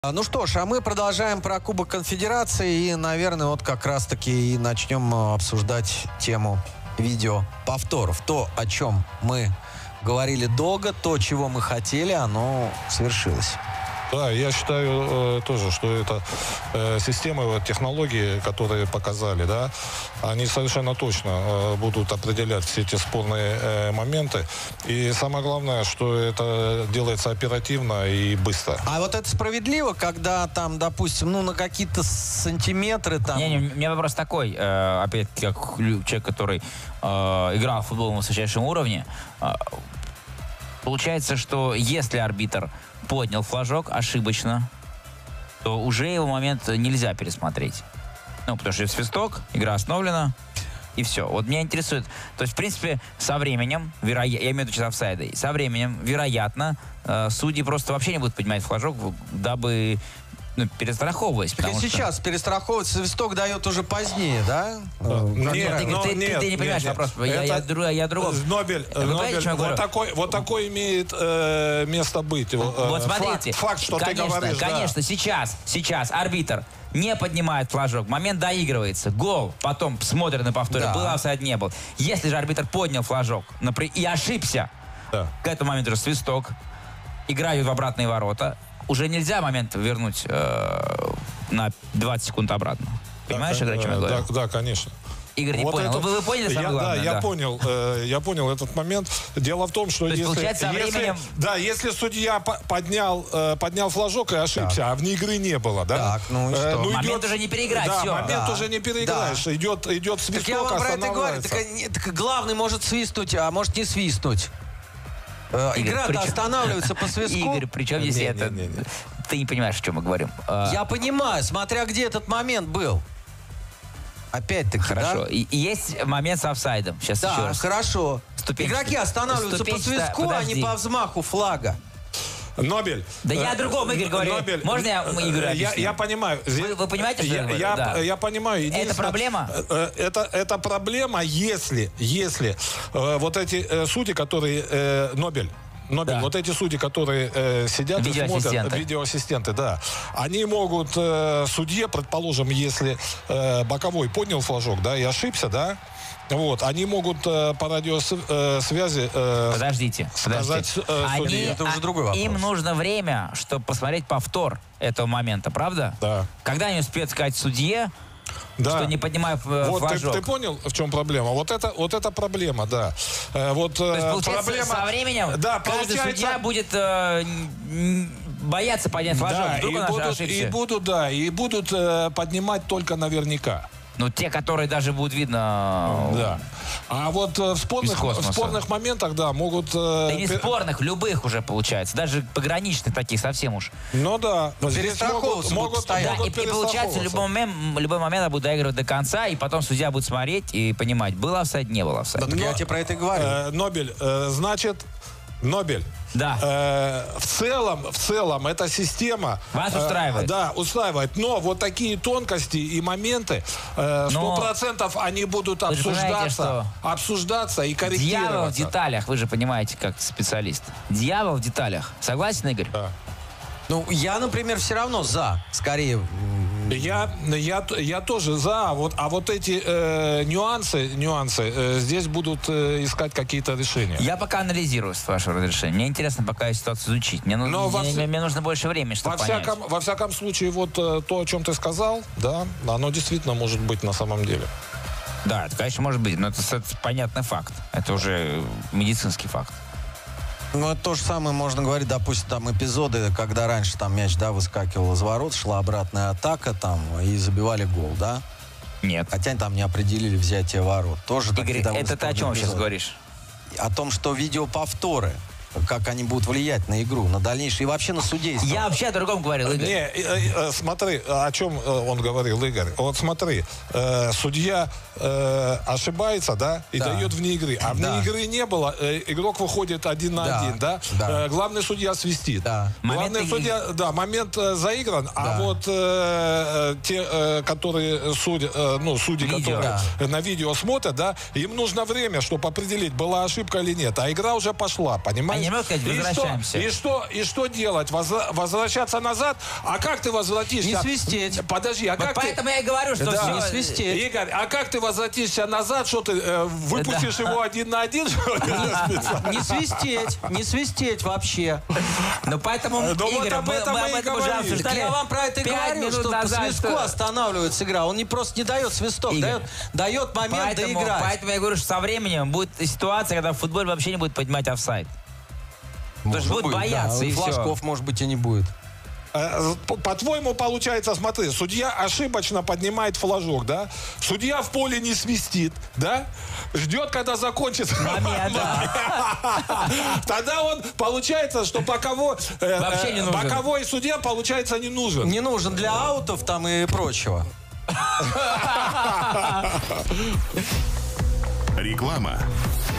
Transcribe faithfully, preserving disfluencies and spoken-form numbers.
Ну что ж, а мы продолжаем про Кубок Конфедерации и, наверное, вот как раз-таки и начнем обсуждать тему видеоповторов. То, о чем мы говорили долго, то, чего мы хотели, оно свершилось. Да, я считаю э, тоже, что это э, системы, вот, технологии, которые показали, да, они совершенно точно э, будут определять все эти спорные э, моменты. И самое главное, что это делается оперативно и быстро. А вот это справедливо, когда там, допустим, ну, на какие-то сантиметры там... Не, не, у меня вопрос такой, э, опять как человек, который э, играл в футбол на высочайшем уровне, э, получается, что если арбитр поднял флажок ошибочно, то уже его момент нельзя пересмотреть. Ну, потому что свисток, игра остановлена, и все. Вот меня интересует, то есть, в принципе, со временем, вероятно, я имею в виду сейчас офсайды, со временем, вероятно, э, судьи просто вообще не будут поднимать флажок, дабы... Ну, перестраховываясь. Так и сейчас что... перестраховываться, свисток дает уже позднее, да? да. Нет, нет, ты, но, ты, нет, ты, ты не понимаешь нет, вопрос. нет. Я, я, я, я другого. Нобель, Нобель вот, такой, вот такой имеет э, место быть. Вот смотрите. Факт, факт что конечно, ты говоришь. Конечно, да. сейчас, сейчас арбитр не поднимает флажок, момент доигрывается, гол, потом смотрят на повторе, да. Был офсайд, не был. Если же арбитр поднял флажок и ошибся, да. К этому моменту уже свисток, играют в обратные ворота, уже нельзя момент вернуть э, на двадцать секунд обратно. Понимаешь, да, о чем я говорю? Да, да, конечно. Игорь не вот понял. это... Вы, вы поняли самое я, главное? Да, да, я понял. Э, я понял этот момент. Дело в том, что то если, получается, со если, временем... да, если судья поднял, э, поднял флажок и ошибся, так. А вне игры не было, да? Так, ну и что? Э, ну, момент идет, уже не переиграть, да, все. момент да. уже не переиграешь. Да. Идет, идет свисток, так я вам про это говорю. Так, так главный может свистнуть, а может не свистнуть. Игра-то причем... останавливается по свистку. Игорь, причем здесь не, это... Не, не, не. Ты не понимаешь, о чем мы говорим. Я понимаю, смотря где этот момент был. Опять-таки, хорошо. Да? И, и есть момент с офсайдом. Сейчас да, еще раз. хорошо. Игроки останавливаются по свистку, а не по взмаху флага. Нобель. Да я о другом, Игорь, говорю. Нобель. Можно я Игорь объясню? Я, я понимаю. Вы, вы понимаете, что я, я говорю? Я, да. я понимаю. Это проблема? Это, это проблема, если, если э, вот эти э, судьи, которые... Э, Нобель. Нобель, да. Вот эти судьи, которые э, сидят и смотрят, видеоассистенты, да, они могут э, судье, предположим, если э, боковой поднял флажок, да, и ошибся, да, вот, они могут э, по радиосвязи э, подождите, сказать подождите. Э, они, судье. Это уже другой вопрос. Им нужно время, чтобы посмотреть повтор этого момента, правда? Да. Когда они успеют сказать судье, да. Что не поднимая э, вот флажок. Ты, ты понял, в чем проблема? Вот это, вот это проблема, да. Э, вот, То есть, получается, проблема... со временем да, каждый получается... судья будет э, бояться поднять флажок. Да, Вдруг и он будут, и будут, да, и будут э, поднимать только наверняка. Ну, те, которые даже будут видно... Да. А вот в спорных, в спорных моментах, да, могут... Да э, не спорных, любых уже получается. Даже пограничных таких совсем уж. Ну да. Перестраховываться могут, могут, да, могут и, и получается, в любой момент, любой момент будет доигрывать до конца, и потом судья будет смотреть и понимать, был офсайд, не был офсайд. Да, так я тебе про это и говорю. Э, Нобель, э, значит... Нобель. Да. Э, в целом, в целом, эта система... Вас устраивает? Э, да, устраивает. Но вот такие тонкости и моменты, сто процентов э, они будут обсуждаться, обсуждаться и корректироваться. Дьявол в деталях, вы же понимаете, как специалист. Дьявол в деталях. Согласен, Игорь? Да. Ну, я, например, все равно за. Скорее... Я, я, я тоже за, а вот, а вот эти э, нюансы, нюансы э, здесь будут э, искать какие-то решения. Я пока анализирую с вашего разрешения. Мне интересно пока ситуацию изучить. Мне, ну, во, мне, мне нужно больше времени, чтобы во понять. Всяком, во всяком случае, вот э, то, о чем ты сказал, да, оно действительно может быть на самом деле. Да, это, конечно, может быть, но это, это понятный факт. Это уже медицинский факт. Ну, это то же самое можно говорить, допустим, там эпизоды, когда раньше там мяч, да, выскакивал из ворот, шла обратная атака там и забивали гол, да? Нет. Хотя там не определили взятие ворот. Тоже Игорь, это ты о чем сейчас говоришь? О том, что видеоповторы, как они будут влиять на игру, на дальнейшее и вообще на судейство. Я вообще о другом говорил, Игорь. Не, э, э, смотри, о чем он говорил, Игорь. Вот смотри, э, судья э, ошибается, да, и да. дает вне игры. А вне да. игры не было, э, игрок выходит один на да. один, да. да. Э, главный судья свистит. Да. Главный момент судья, и... да, момент э, заигран, да. а вот э, те, э, которые судят, э, ну, судьи, видео, которые да. на видео смотрят, да, им нужно время, чтобы определить, была ошибка или нет. А игра уже пошла, понимаешь? немного возвращаемся. И что, и что делать? Возвращаться назад? А как ты возвратишься? Не свистеть. Подожди, а вот как поэтому ты... я и говорю, что да. все... Не свистеть. Игорь, а как ты возвратишься назад? Что ты э, выпустишь да. его один на один? Не свистеть, не свистеть вообще. Ну поэтому, Но Игорь, вот об мы, этом мы мы об и этом уже говорили. обсуждали. Я вам про это и говорил, что по свистку что... останавливается игра. Он не просто не дает свисток, Игорь, дает, дает момент поэтому, доиграть. Поэтому я говорю, что со временем будет ситуация, когда в футболе вообще не будет поднимать офсайд. Потому что будут бояться, да. и Флажков, все. может быть, и не будет. По-твоему, получается, смотри, судья ошибочно поднимает флажок, да? Судья в поле не свистит, да? Ждет, когда закончится момент, да. Тогда он, получается, что боковой, вообще не нужен. боковой судья, получается, не нужен. Не нужен для аутов там и прочего. Реклама.